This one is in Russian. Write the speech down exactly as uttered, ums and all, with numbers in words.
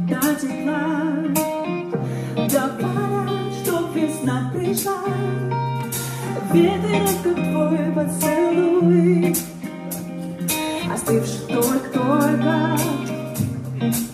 до тепла, до пора, чтоб весна пришла. Ветер, как твой поцелуй, остывший только-только.